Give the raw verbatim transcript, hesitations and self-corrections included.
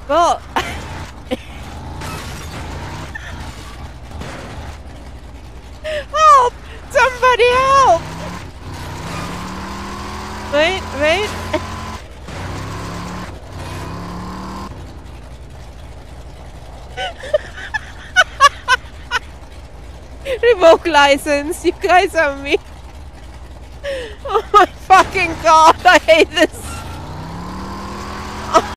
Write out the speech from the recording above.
Well... Help! Somebody help! Wait, wait. Revoke license, you guys are me. Oh my fucking god, I hate this.